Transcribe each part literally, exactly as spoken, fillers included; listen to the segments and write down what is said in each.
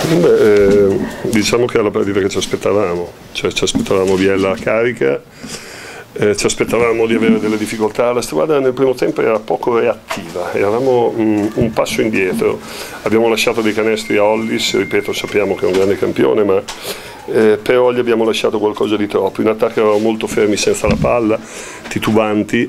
Beh, eh, diciamo che è la partita che ci aspettavamo, cioè ci aspettavamo Biella carica, eh, ci aspettavamo di avere delle difficoltà. La squadra nel primo tempo era poco reattiva, eravamo um, un passo indietro, abbiamo lasciato dei canestri a Hollis, ripeto, sappiamo che è un grande campione, ma eh, però gli abbiamo lasciato qualcosa di troppo. In attacco eravamo molto fermi senza la palla, titubanti,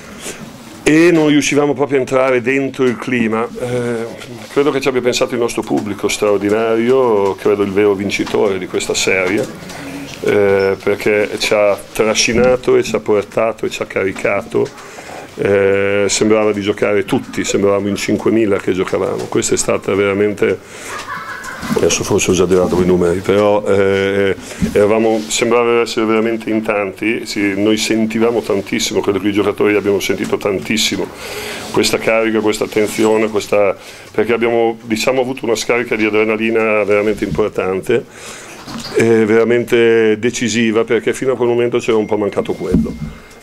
e non riuscivamo proprio a entrare dentro il clima. Eh, credo che ci abbia pensato il nostro pubblico straordinario, credo il vero vincitore di questa serie, eh, perché ci ha trascinato e ci ha portato e ci ha caricato. Eh, sembrava di giocare tutti, sembravamo in cinquemila che giocavamo. Questa è stata veramente, adesso forse ho esagerato con i numeri, però eh, eravamo, sembrava essere veramente in tanti, sì, noi sentivamo tantissimo, credo che i giocatori abbiano sentito tantissimo questa carica, questa attenzione, questa, perché abbiamo, diciamo, avuto una scarica di adrenalina veramente importante, eh, veramente decisiva, perché fino a quel momento c'era un po' mancato quello.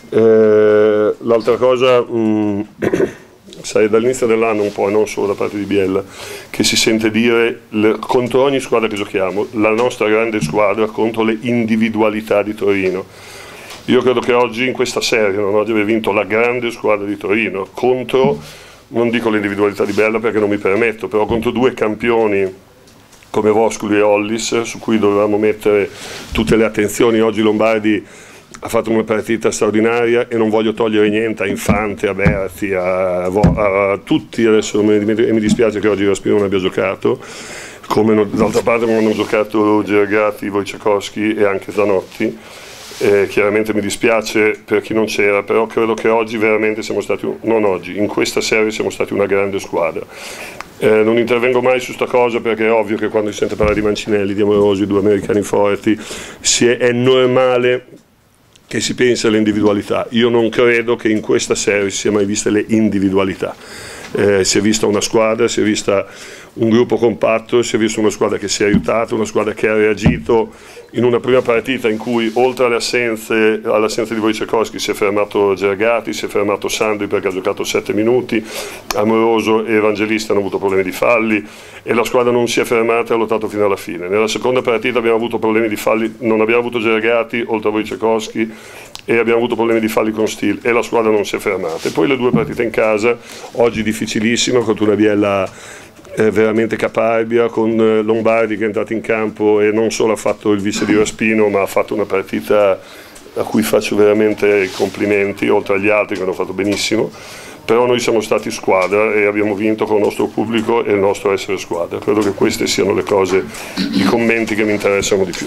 Eh, l'altra cosa, mh, sai, dall'inizio dell'anno un po', e non solo da parte di Biella, che si sente dire le, contro ogni squadra che giochiamo, la nostra grande squadra contro le individualità di Torino. Io credo che oggi in questa serie non oggi aver vinto la grande squadra di Torino contro, non dico l'individualità di Biella perché non mi permetto, però contro due campioni come Voscoli e Hollis, su cui dovevamo mettere tutte le attenzioni. Oggi Lombardi ha fatto una partita straordinaria e non voglio togliere niente a Infante, a Berti, a, a, a tutti. Adesso mi, mi dispiace che oggi Raspino non abbia giocato, come d'altra parte non hanno giocato Gergati, Wojciechowski e anche Zanotti. Eh, chiaramente mi dispiace per chi non c'era, però credo che oggi veramente siamo stati, non oggi, in questa serie siamo stati una grande squadra. Eh, non intervengo mai su sta cosa perché è ovvio che quando si sente parlare di Mancinelli, di Amorosi, due americani forti, si è, è normale che si pensa alle individualità. Io non credo che in questa serie si sia mai viste le individualità. Eh, si è vista una squadra, si è vista un gruppo compatto, si è vista una squadra che si è aiutata, una squadra che ha reagito in una prima partita in cui oltre alle assenze, all'assenza di Wojciechowski si è fermato Gergati, si è fermato Sandri perché ha giocato sette minuti, Amoroso e Evangelista hanno avuto problemi di falli e la squadra non si è fermata e ha lottato fino alla fine. Nella seconda partita abbiamo avuto problemi di falli, non abbiamo avuto Gergati oltre a Wojciechowski e abbiamo avuto problemi di falli con Stil e la squadra non si è fermata. E poi le due partite in casa, oggi difficilissima contro una Biella eh, veramente caparbia, con eh, Lombardi che è entrato in campo e non solo ha fatto il vice di Raspino ma ha fatto una partita a cui faccio veramente i complimenti, oltre agli altri che hanno fatto benissimo. Però noi siamo stati squadra e abbiamo vinto con il nostro pubblico e il nostro essere squadra. Credo che queste siano le cose, i commenti che mi interessano di più.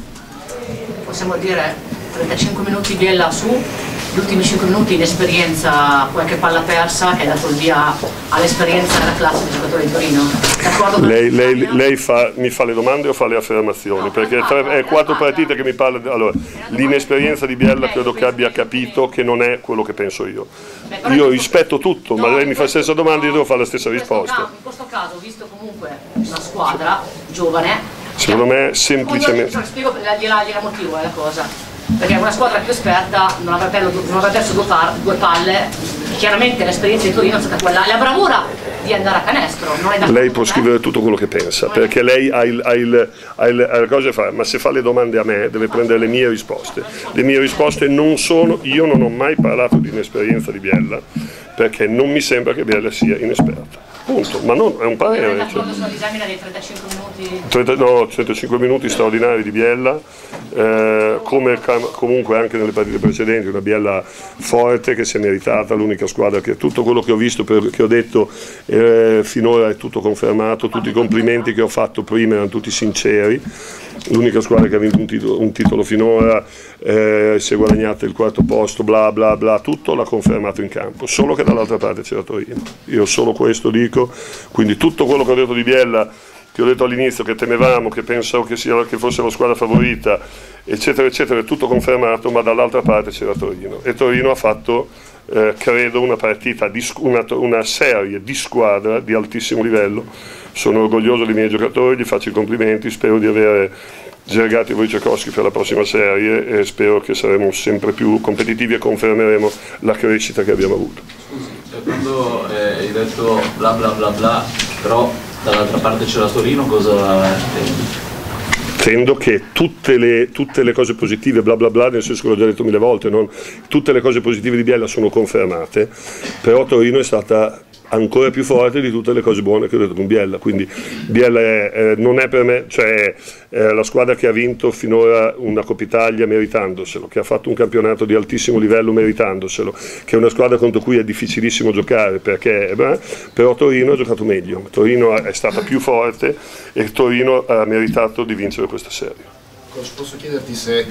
Possiamo dire trentacinque minuti Biella su, gli ultimi cinque minuti in esperienza, qualche palla persa che ha dato il via all'esperienza della classe dei giocatori di Torino. Lei, lei, lei fa, mi fa le domande o fa le affermazioni? No, perché tre, è quattro partite che mi parla. Allora, l'inesperienza di Biella credo che abbia capito che non è quello che penso io. Io rispetto tutto, ma lei mi fa la stessa domanda e io devo fare la stessa risposta. In questo caso, visto comunque una squadra giovane, secondo me semplicemente. Cioè, spiego la motivo è la cosa. Perché una squadra più esperta non avrebbe, non avrebbe perso due, par, due palle, chiaramente l'esperienza di Torino è stata quella, la bravura di andare a canestro. Non è da lei può scrivere tutto quello che pensa, perché lei ha, il, ha, il, ha, il, ha le cose da fare, ma se fa le domande a me deve prendere le mie risposte. Le mie risposte non sono, io non ho mai parlato di inesperienza di Biella, perché non mi sembra che Biella sia inesperta. Punto, ma non, è un parere. Non è d'accordo sulla disamina dei trentacinque minuti? trenta, no, trentacinque minuti straordinari di Biella, eh, come comunque anche nelle partite precedenti, una Biella forte che si è meritata, l'unica squadra che tutto quello che ho visto, per, che ho detto eh, finora è tutto confermato, tutti i complimenti che ho fatto prima erano tutti sinceri. L'unica squadra che ha vinto un titolo, un titolo finora, eh, si è guadagnata il quarto posto, bla bla bla, tutto l'ha confermato in campo, solo che dall'altra parte c'era Torino. Io solo questo dico, quindi tutto quello che ho detto di Biella, che ho detto all'inizio, che temevamo, che pensavo che, sia, che fosse la squadra favorita, eccetera eccetera, è tutto confermato, ma dall'altra parte c'era Torino. E Torino ha fatto, eh, credo, una partita, di, una, una serie di squadra di altissimo livello. Sono orgoglioso dei miei giocatori, gli faccio i complimenti, spero di avere Gergati e Wojciechowski per la prossima serie e spero che saremo sempre più competitivi e confermeremo la crescita che abbiamo avuto. Scusi, cioè quando eh, hai detto bla bla bla bla, però dall'altra parte c'è la Torino, cosa intendi? Tendo che tutte le, tutte le cose positive, bla bla bla, nel senso che l'ho già detto mille volte, non, tutte le cose positive di Biella sono confermate, però Torino è stata ancora più forte di tutte le cose buone che ho detto con Biella, quindi Biella è, eh, non è per me, cioè è la squadra che ha vinto finora una Coppa Italia meritandoselo, che ha fatto un campionato di altissimo livello meritandoselo, che è una squadra contro cui è difficilissimo giocare, perché beh, però Torino ha giocato meglio, Torino è stata più forte e Torino ha meritato di vincere questa serie. Posso chiederti se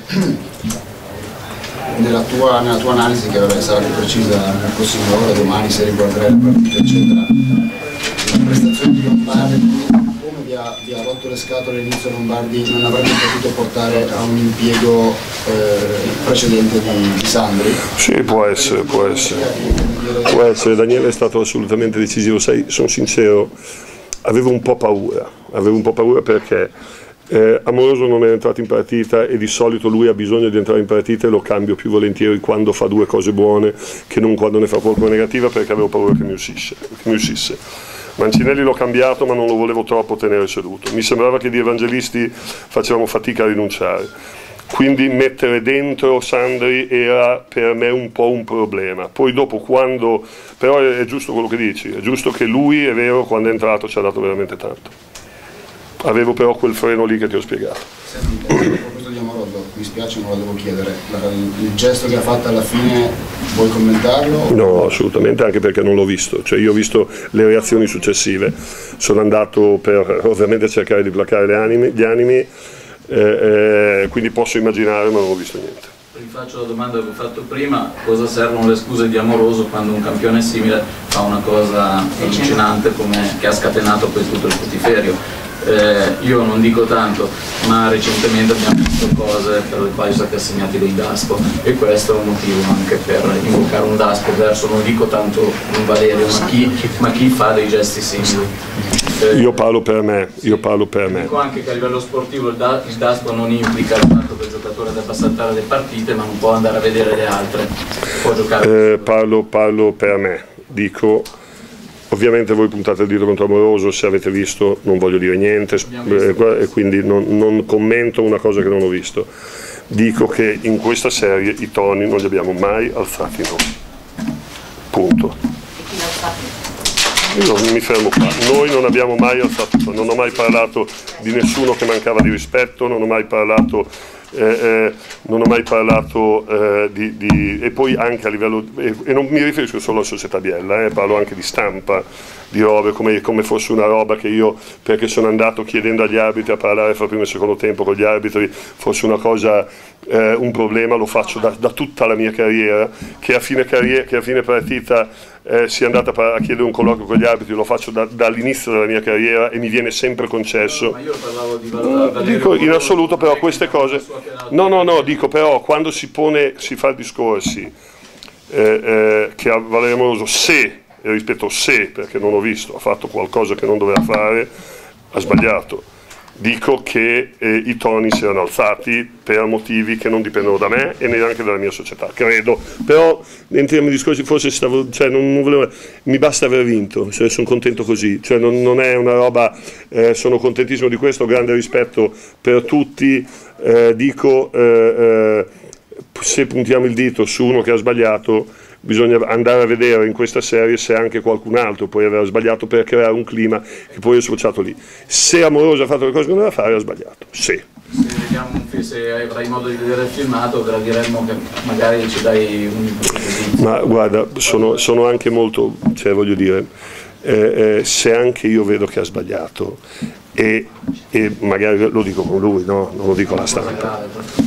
Nella tua, nella tua analisi, che vabbè, sarà più precisa nel prossimo ore, domani se riguarderai la partita eccetera, la prestazione di Lombardi, come vi ha, vi ha rotto le scatole all'inizio Lombardi, non avrebbe potuto portare a un impiego eh, precedente di, di Sandri? Sì, può essere, può essere, può essere, Daniele è stato assolutamente decisivo, sai, sono sincero, avevo un po' paura, avevo un po' paura perché Eh, Amoroso non è entrato in partita e di solito lui ha bisogno di entrare in partita e lo cambio più volentieri quando fa due cose buone che non quando ne fa qualcuna negativa, perché avevo paura che mi uscisse, che mi uscisse. Mancinelli l'ho cambiato, ma non lo volevo troppo tenere seduto, mi sembrava che di Evangelisti facevamo fatica a rinunciare, quindi mettere dentro Sandri era per me un po' un problema. Poi dopo, quando però è, è giusto quello che dici, è giusto che lui, è vero, quando è entrato ci ha dato veramente tanto. Avevo però quel freno lì che ti ho spiegato. Senti, a proposito di Amoroso, mi spiace, non lo devo chiedere, il gesto che ha fatto alla fine, vuoi commentarlo? No, assolutamente, anche perché non l'ho visto, cioè io ho visto le reazioni successive, sono andato per ovviamente cercare di placare le anime, gli animi, eh, eh, quindi posso immaginare, ma non ho visto niente. Rifaccio la domanda che ho fatto prima: cosa servono le scuse di Amoroso quando un campione simile fa una cosa allucinante come che ha scatenato poi tutto il putiferio? Eh, io non dico tanto, ma recentemente abbiamo visto cose per le quali sono stati assegnati dei Daspo, e questo è un motivo anche per invocare un Daspo verso, non dico tanto un Valerio, ma chi, ma chi fa dei gesti simili. Eh, io parlo per me, io parlo per me. Dico anche che a livello sportivo il, da, il Daspo non implica il fatto che il giocatore debba saltare le partite, ma non può andare a vedere le altre, può giocare. Eh, parlo, parlo per me, dico. Ovviamente voi puntate il dito contro Amoroso, se avete visto non voglio dire niente eh, e quindi non, non commento una cosa che non ho visto. Dico che in questa serie i toni non li abbiamo mai alzati noi. Punto. Io non mi fermo qua. Noi non abbiamo mai alzato, non ho mai parlato di nessuno che mancava di rispetto, non ho mai parlato Eh, eh, non ho mai parlato eh, di, di, e poi anche a livello, e, e non mi riferisco solo alla società Biella, eh, parlo anche di stampa, di robe come, come fosse una roba che io, perché sono andato chiedendo agli arbitri a parlare fra primo e secondo tempo con gli arbitri, fosse una cosa, eh, un problema. Lo faccio da, da tutta la mia carriera, che a fine, carriera, che a fine partita eh, sia andata a chiedere un colloquio con gli arbitri, lo faccio da, dall'inizio della mia carriera e mi viene sempre concesso. Ma io parlavo di Valerio, dico in assoluto, però queste cose, no no no, dico però quando si pone, si fa discorsi eh, eh, che a Valerio Amoroso, se, e ripeto se, perché non ho visto, ha fatto qualcosa che non doveva fare, ha sbagliato. Dico che eh, i toni si erano alzati per motivi che non dipendono da me e neanche dalla mia società, credo. Però entriamo in discorsi, forse stavo, cioè, non, non volevo, mi basta aver vinto, cioè, sono contento così, cioè, non, non è una roba, eh, sono contentissimo di questo, grande rispetto per tutti, eh, dico eh, eh, se puntiamo il dito su uno che ha sbagliato, bisogna andare a vedere in questa serie se anche qualcun altro può aver sbagliato, per creare un clima che poi è associato lì. Se Amoroso ha fatto le cose che doveva fare, ha sbagliato, sì. Se, vediamo, se avrai modo di vedere il filmato, gradiremmo che magari ci dai un... Ma guarda, sono, sono anche molto, cioè voglio dire, eh, eh, se anche io vedo che ha sbagliato e, e magari lo dico con lui, no? Non lo dico alla stampa.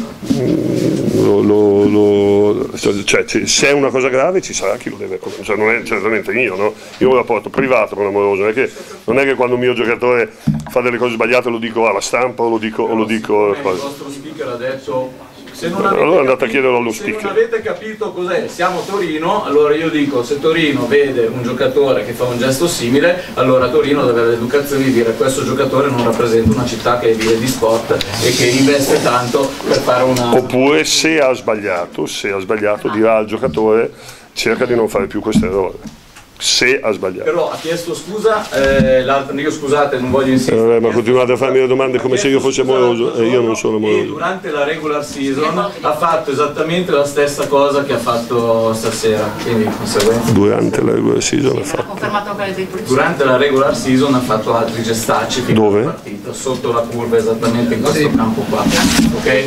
Lo, lo, lo, cioè, se è una cosa grave ci sarà chi lo deve, cioè, non è certamente io, no? Io ho un rapporto privato con Amoroso, non è che, non è che quando un mio giocatore fa delle cose sbagliate lo dico alla stampa o lo dico, o lo dico il vostro speaker adesso, se non avete allora andate capito, a chiederlo allo se speaker. non avete capito cos'è, siamo Torino, allora io dico, se Torino vede un giocatore che fa un gesto simile, allora Torino deve avere l'educazione di dire questo giocatore non rappresenta una città che vive di sport e che investe tanto per fare una... Oppure se ha sbagliato, se ha sbagliato dirà al giocatore cerca di non fare più questo errore. se ha sbagliato. Però ha chiesto scusa, eh, io scusate, non voglio insistere. Eh, ma continuate a farmi le domande come se io fossi amoroso, e io non sono amoroso. E durante la regular season ha fatto esattamente la stessa cosa che ha fatto stasera, quindi di conseguenza. Durante la regular season ha fatto. Confermato anche dei poliziotti. Durante la regular season ha fatto altri gestacci fino Dove? alla partita, sotto la curva, esattamente in questo campo qua. Ok?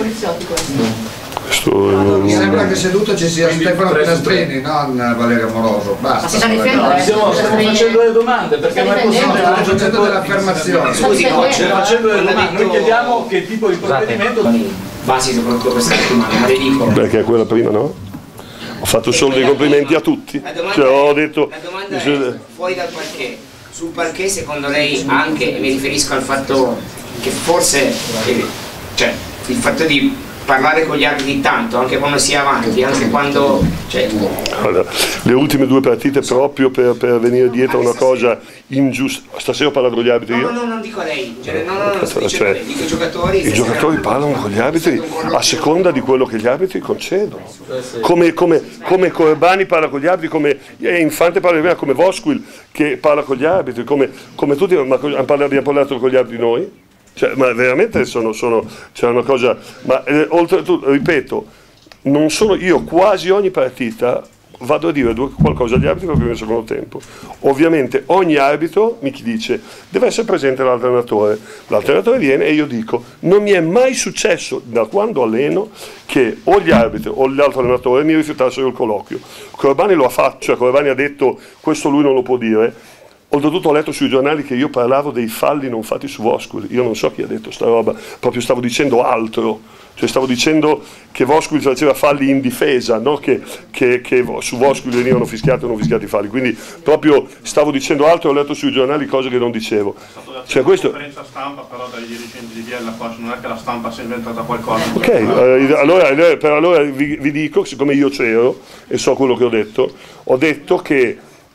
Questo, Mi sembra che seduto ci sia Stefano Pinastrini, non Valerio Amoroso. Basta. Ma si sta difendendo? Stiamo, stiamo facendo le domande perché non è possibile. Stiamo facendo delle affermazioni. Scusi, Stiamo facendo delle domande. Noi chiediamo che tipo di provvedimento. Basi soprattutto questa settimana, ma le dico. perché quella prima no? Ho fatto solo dei complimenti a tutti. Cioè, ho detto, la domanda è fuori dal parquet. Sul parquet secondo lei anche, e mi riferisco al fatto che forse eh, cioè il fatto di parlare con gli arbitri tanto, anche quando si è avanti, anche quando... Cioè... Allora, le ultime due partite proprio per, per venire dietro a una cosa ingiusta. Stasera ho parlato con gli arbitri io? No, no, no, non dico a lei, cioè, no, no, no, sto dicendo cioè, lei, dico ai giocatori. I giocatori parlano con gli arbitri a seconda di quello che gli arbitri concedono. Come, come, come Corbani parla con gli arbitri, come eh, Infante parla come Vosquil che parla con gli arbitri, come, come tutti, ma abbiamo parlato con gli arbitri noi? Cioè, ma veramente sono, sono, c'è una cosa, ma eh, oltretutto, ripeto, non sono io quasi ogni partita vado a dire qualcosa agli arbitri per il primo e secondo tempo. Ovviamente ogni arbitro mi dice deve essere presente l'allenatore, l'allenatore viene e io dico non mi è mai successo da quando alleno che o gli arbitri o l'altro allenatore mi rifiutassero il colloquio. Corbani lo ha fatto, cioè Corbani ha detto questo lui non lo può dire. Oltretutto ho letto sui giornali che io parlavo dei falli non fatti su Vosquil, io non so chi ha detto sta roba, proprio stavo dicendo altro, cioè stavo dicendo che Vosquil faceva falli in difesa, no? che, che, che su Vosquil venivano fischiati o non fischiati i falli, quindi proprio stavo dicendo altro e ho letto sui giornali cose che non dicevo. Cioè, questo... conferenza stampa però dai dirigenti di Biella qua, non è che la stampa si è inventata qualcosa. Ok, eh, allora, per allora vi, vi dico, siccome io c'ero e so quello che ho detto, ho detto che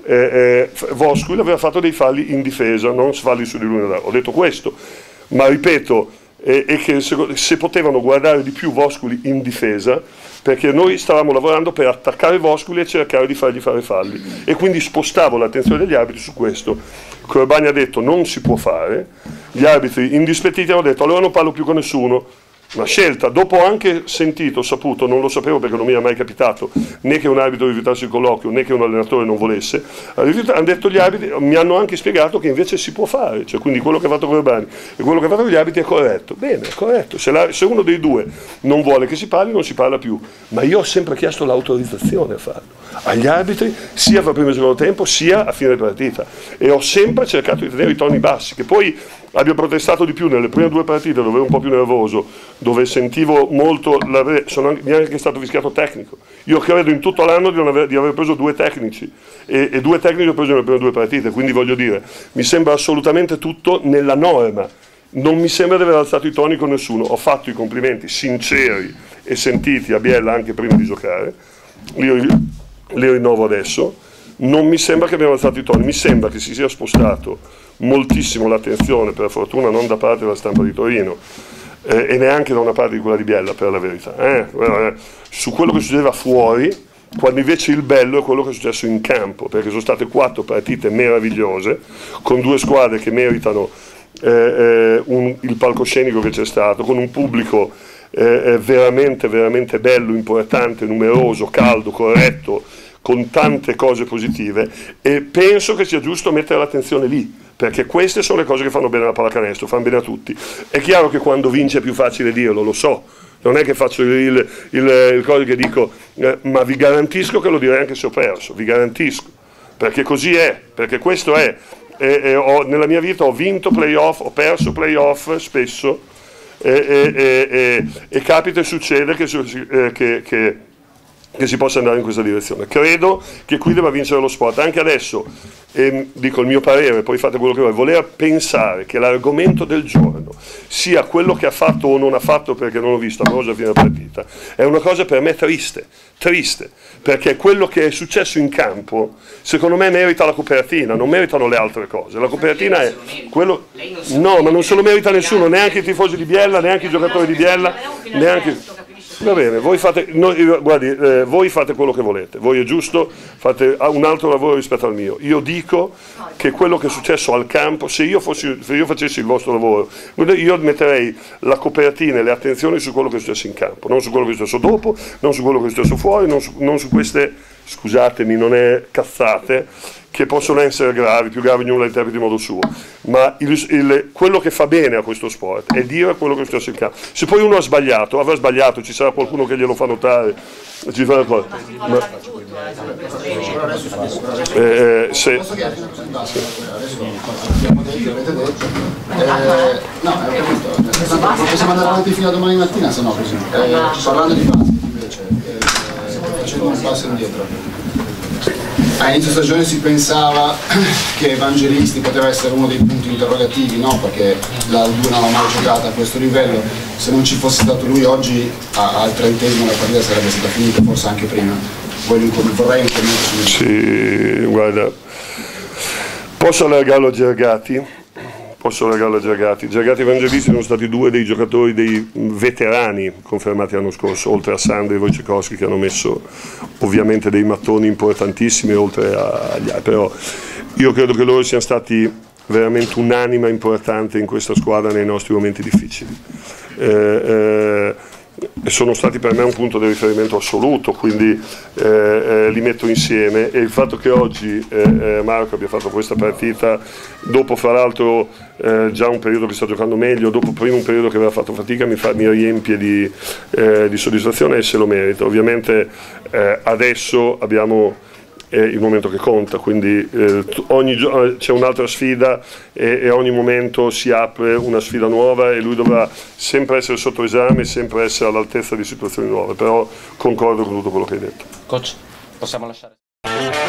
Eh, eh, Vosquil aveva fatto dei falli in difesa, non falli su di lui. Ho detto questo, ma ripeto, eh, è che se, se potevano guardare di più Vosquil in difesa, perché noi stavamo lavorando per attaccare Vosquil e cercare di fargli fare falli, e quindi spostavo l'attenzione degli arbitri su questo. Corbani ha detto non si può fare, gli arbitri indispettiti hanno detto allora non parlo più con nessuno. Una scelta, dopo ho anche sentito, saputo, non lo sapevo perché non mi era mai capitato né che un arbitro rifiutasse il colloquio né che un allenatore non volesse, hanno detto gli arbitri, mi hanno anche spiegato che invece si può fare, cioè quindi quello che ha fatto Corbani e quello che ha fatto gli arbitri è corretto, bene, è corretto, se, la, se uno dei due non vuole che si parli non si parla più, ma io ho sempre chiesto l'autorizzazione a farlo, agli arbitri sia per il primo e secondo tempo sia a fine partita, e ho sempre cercato di tenere i toni bassi, che poi abbia protestato di più nelle prime due partite dove ero un po' più nervoso, dove sentivo molto, sono anche, mi è anche stato fischiato tecnico. Io credo in tutto l'anno di, aver, di aver preso due tecnici e, e due tecnici ho preso nelle prime due partite, quindi voglio dire, mi sembra assolutamente tutto nella norma, non mi sembra di aver alzato i toni con nessuno, ho fatto i complimenti sinceri e sentiti a Biella anche prima di giocare, li, li rinnovo adesso, non mi sembra che abbiamo alzato i toni, mi sembra che si sia spostato moltissimo l'attenzione, per fortuna non da parte della stampa di Torino eh, e neanche da una parte di quella di Biella, per la verità, eh, eh, su quello che succedeva fuori, quando invece il bello è quello che è successo in campo, perché sono state quattro partite meravigliose con due squadre che meritano eh, eh, un, il palcoscenico che c'è stato, con un pubblico eh, veramente veramente bello, importante, numeroso, caldo, corretto, con tante cose positive, e penso che sia giusto mettere l'attenzione lì, perché queste sono le cose che fanno bene alla pallacanestro, fanno bene a tutti. È chiaro che quando vince è più facile dirlo, lo so, non è che faccio il, il, il, il coso che dico, eh, ma vi garantisco che lo direi anche se ho perso, vi garantisco, perché così è, perché questo è, e, e ho, nella mia vita ho vinto playoff, ho perso playoff spesso, e, e, e, e, e capita e succede che, eh, che, che che si possa andare in questa direzione. Credo che qui debba vincere lo sport, anche adesso, e dico il mio parere, poi fate quello che vuoi, voler pensare che l'argomento del giorno sia quello che ha fatto o non ha fatto perché non l'ho visto a Rosa fine partita, è una cosa per me triste, triste, perché quello che è successo in campo, secondo me merita la copertina, non meritano le altre cose, la copertina è quello, no, ma non se lo merita nessuno, neanche i tifosi di Biella, neanche i giocatori di Biella, neanche... Va bene, voi fate, noi, guardi, eh, voi fate quello che volete, voi è giusto, fate un altro lavoro rispetto al mio. Io dico che quello che è successo al campo, se io, fossi, se io facessi il vostro lavoro, io metterei la copertina e le attenzioni su quello che è successo in campo, non su quello che è successo dopo, non su quello che è successo fuori, non su, non su queste, scusatemi, non è cazzate, che possono essere gravi, più gravi ognuno la interpreta in modo suo, ma il, il, quello che fa bene a questo sport è dire quello che è successo in campo. Se poi uno ha sbagliato, avrà sbagliato, ci sarà qualcuno che glielo fa notare, ci fa cosa. Ma, eh, se, Posso chiedere? Adesso abbiamo detto, avete detto. Eh, no, è capito. Possiamo andare avanti fino a domani mattina, se no così. Eh, parlando di basket invece, eh, facendo un passo indietro. A inizio stagione si pensava che Evangelisti poteva essere uno dei punti interrogativi, no? Perché la due non l'ha mai giocata a questo livello. Se non ci fosse stato lui oggi al trentesimo la partita sarebbe stata finita, forse anche prima. Vorrei un commento su. Sì, guarda, posso allargarlo a Gergati? Posso allargarlo a Gergati. Gergati e Evangelisti sono stati due dei giocatori, dei veterani confermati l'anno scorso, oltre a Sandri e Wojciechowski, che hanno messo ovviamente dei mattoni importantissimi, oltre agli altri. Però io credo che loro siano stati veramente un'anima importante in questa squadra nei nostri momenti difficili. Eh, eh, e sono stati per me un punto di riferimento assoluto, quindi eh, eh, li metto insieme, e il fatto che oggi eh, eh, Marco abbia fatto questa partita dopo fra l'altro eh, già un periodo che sta giocando meglio, dopo prima un periodo che aveva fatto fatica, mi, fa, mi riempie di, eh, di soddisfazione, e se lo merita. Ovviamente eh, adesso abbiamo è il momento che conta, quindi eh, ogni c'è un'altra sfida e, e ogni momento si apre una sfida nuova, e lui dovrà sempre essere sotto esame, sempre essere all'altezza di situazioni nuove. Però concordo con tutto quello che hai detto. Coach, possiamo lasciare?